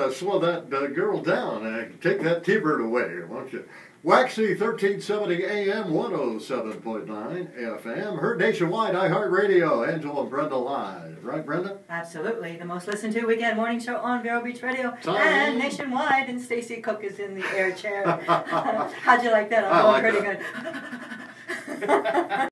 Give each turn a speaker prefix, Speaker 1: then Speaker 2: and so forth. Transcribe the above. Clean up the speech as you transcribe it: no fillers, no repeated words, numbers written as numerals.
Speaker 1: to slow that girl down and take that T-bird away, won't you? Waxy 1370 AM, 107.9 FM, heard nationwide, iHeartRadio, Angelo and Brenda live. Right, Brenda?
Speaker 2: Absolutely. The most listened to weekend morning show on Vero Beach Radio and nationwide, and Stacy Cook is in the air chair. How'd you like that? I'm going pretty good.